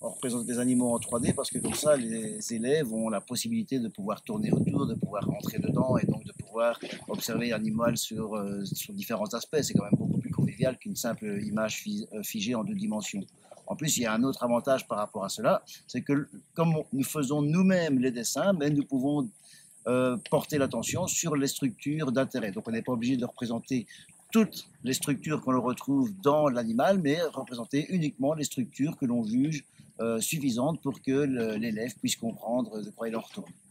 on représente des animaux en 3D parce que comme ça, les élèves ont la possibilité de pouvoir tourner autour, de pouvoir rentrer dedans et donc de pouvoir observer l'animal sur différents aspects. C'est quand même beaucoup plus convivial qu'une simple image figée en 2 dimensions. En plus, il y a un autre avantage par rapport à cela, c'est que comme nous faisons nous-mêmes les dessins, mais nous pouvons porter l'attention sur les structures d'intérêt. Donc on n'est pas obligé de représenter toutes les structures qu'on retrouve dans l'animal, mais représenter uniquement les structures que l'on juge suffisantes pour que l'élève puisse comprendre de quoi il en retourne.